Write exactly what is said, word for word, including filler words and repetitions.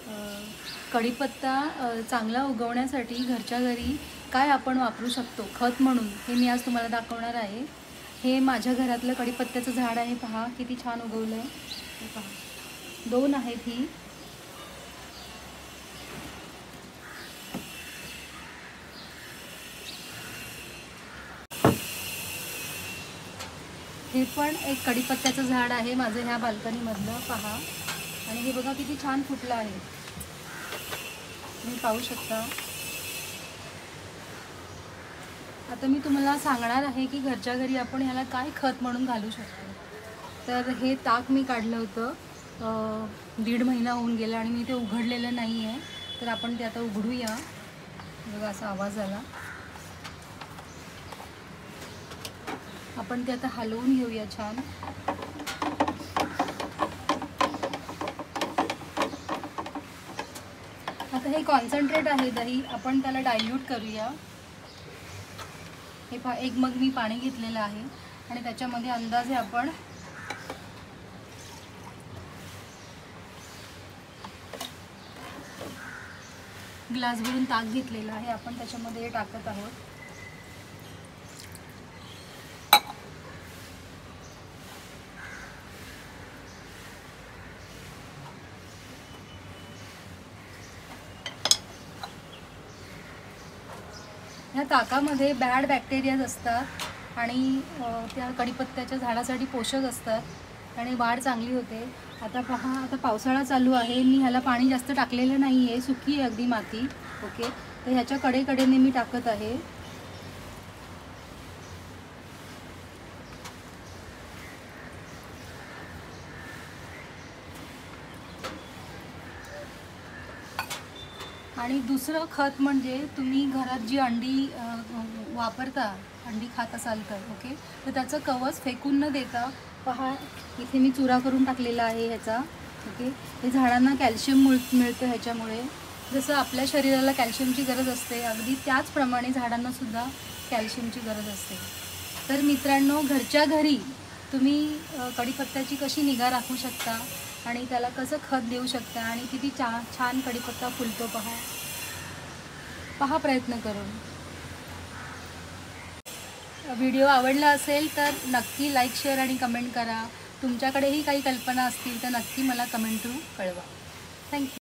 कढीपत्ता चांगला उगवण्यासाठी घरच्या घरी काय आपण वापरू शकतो खत म्हणून, हे मी आज तुम्हाला दाखवणार आहे। हे माझ्या घरातलं कढीपत्त्याचं झाड आहे, पहा किती छान उगवलं आहे। हे पहा, दोन आहेत ही। हे पण एक कढीपत्त्याचं झाड आहे माझं ह्या बाल्कनीमधलं, पहा। आणि हे बघा किती छान फुटलं आहे, तुम्ही पाहू शकता। आता मी तुम्हाला सांगणार आहे की घरच्या घरी आपण ह्याला काय खत म्हणून घालू शकतो। तर हे ताक मी काढलं होतं, दीड महिना होऊन गेला आणि मी ते उघडलेलं नाही आहे, तर आपण ते आता उघडूया। बघा असा आवाज आला, आपण ते आता हलवून घेऊया छान। आता हे कॉन्सन्ट्रेट आहे दही, आपण त्याला डायल्यूट करूया। हे पहा, एक मग मी पाणी घेतलेलं आहे आणि त्याच्यामध्ये अंदाजे आपण ग्लास भरून ताक घेतलेलं आहे, आपण त्याच्यामध्ये हे टाकत आहोत। ह्या ताकामध्ये बॅड बॅक्टेरियाज असतात आणि त्या कढीपत्त्याच्या झाडासाठी पोषक असतात आणि वाढ चांगली होते। आता पहा, आता पावसाळा चालू आहे, मी ह्याला पाणी जास्त टाकलेलं नाही आहे, सुकी आहे अगदी माती। ओके, तर ह्याच्या कडेकडेने मी टाकत आहे। आणि दुसरं खत म्हणजे तुम्ही घरात जी अंडी वापरता, अंडी खात असाल तर ओके, तर त्याचं कवच फेकून न देता, पहा इथे मी चुरा करून टाकलेला आहे ह्याचा। ओके, हे झाडांना कॅल्शियम मिळ मिळतं ह्याच्यामुळे। जसं आपल्या शरीराला कॅल्शियमची गरज असते, अगदी त्याचप्रमाणे झाडांनासुद्धा कॅल्शियमची गरज असते। तर मित्रांनो, घरच्या घरी तुम्ही कढीपत्त्याची कशी निगा राखू शकता आणि त्याला कसं खत देऊ शकता आणि किती चा छान कढीपत्ता फुलतो, पहा पहा प्रयत्न करून। व्हिडिओ आवडला असेल तर नक्की लाईक, शेअर आणि कमेंट करा। तुमच्याकडेही काही कल्पना असतील तर नक्की मला कमेंट थ्रू कळवा। थँक्यू।